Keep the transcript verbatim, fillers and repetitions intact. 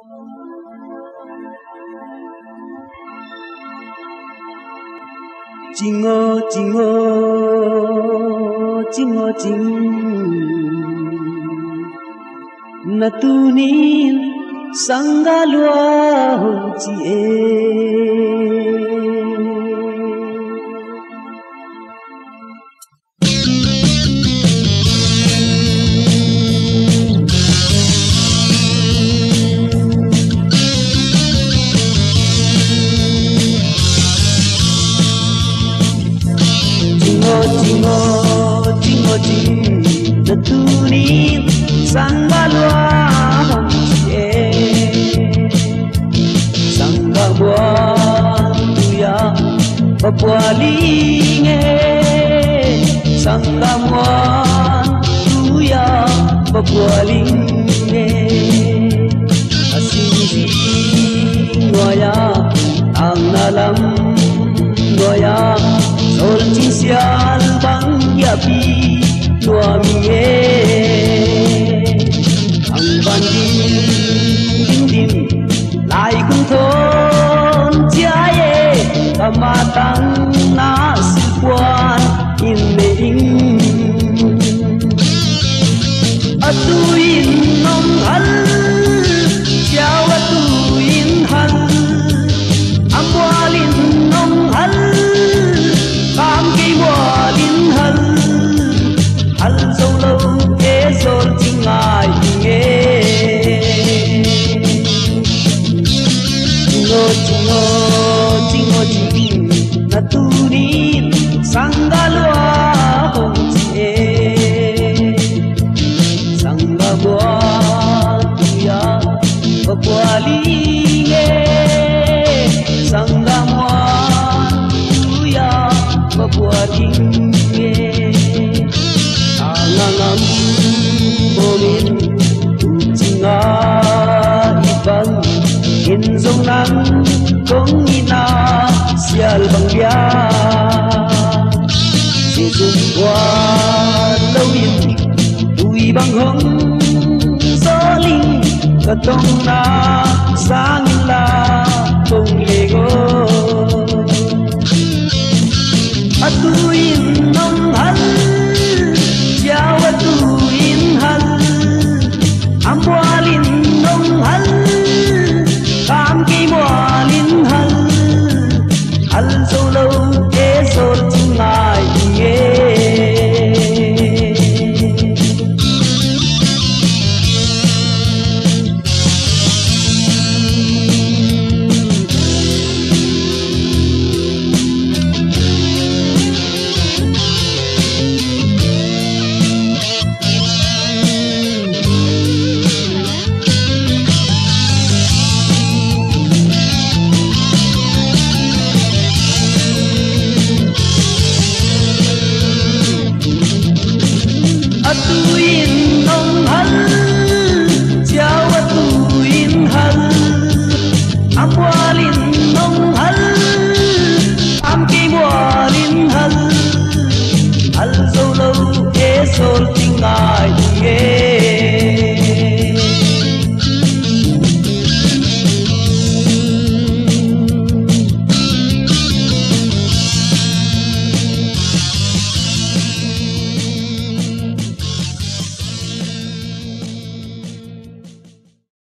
情哦情哦情哦情，那tu ni sangga luar cie. Jingo, jingo, jing, na tunin sangga luang cie, sangga buang tuya papualinge, sangga buang tuya papualinge, asing sing noya ang nalam noya. Sol sial bang yapi tua mie ang banding dim dim lai kung thon jaye kamatang nasipuan in meing atuin nong hal siaw atuin hal amwalin nong hal काम की वालिन हल हल सोलो के सोल चिंगाई गे चिंगो चिंगो चिंगो चिंग naturi sanggalwa hongcie sanggabwa tuya papualinge sanggamwa papualinge angangam bomin ucinga ibang inzong nang kong ina sial bang bia sisung quan lâu yên tui bang hong soling katong na sang la kong lego